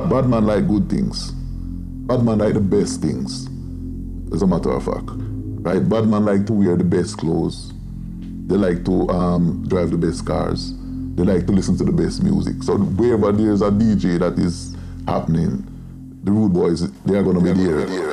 Bad man like good things. Bad man like the best things, as a matter of fact. Right? Bad man like to wear the best clothes. They like to drive the best cars. They like to listen to the best music. So wherever there's a DJ that is happening, the Rude Boys, they are going to be there.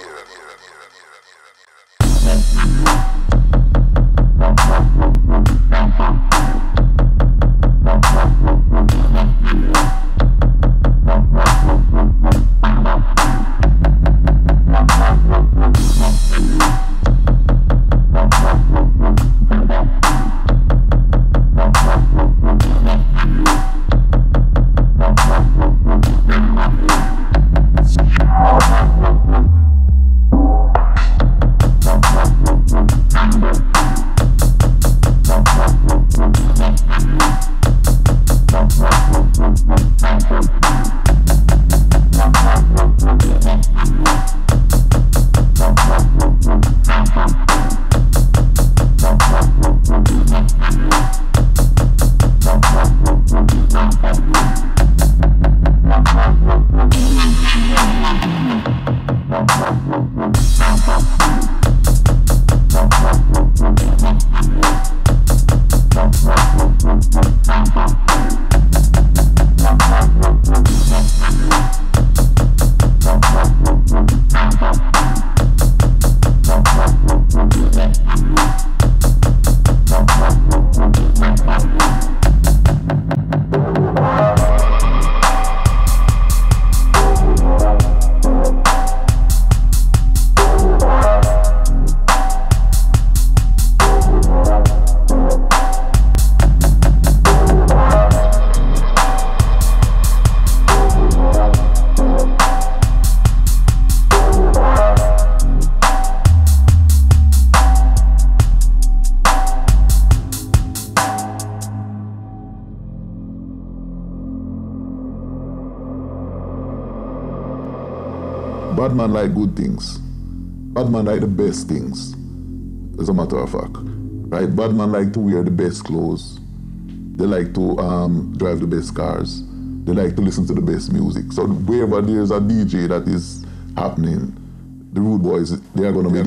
Bad man like good things. Bad man like the best things, as a matter of fact. Right? Bad man like to wear the best clothes. They like to drive the best cars. They like to listen to the best music. So wherever there's a DJ that is happening, the Rude Boys, they are going to be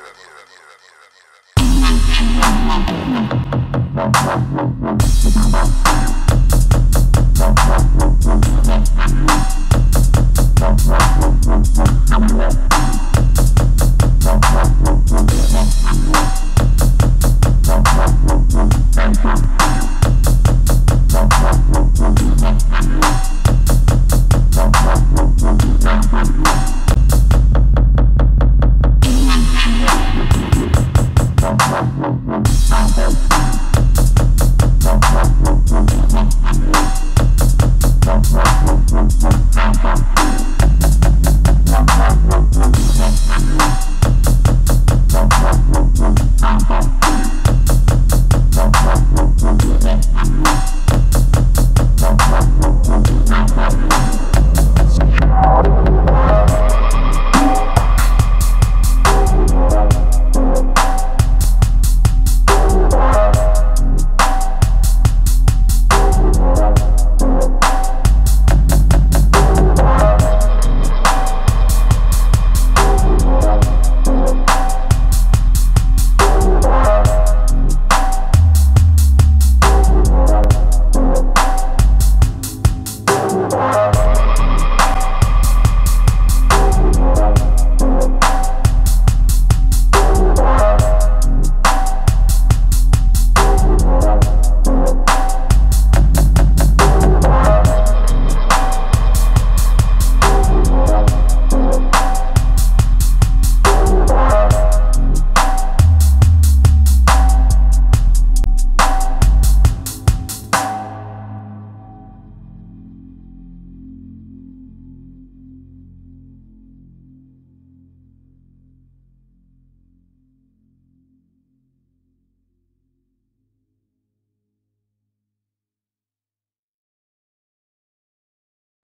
there.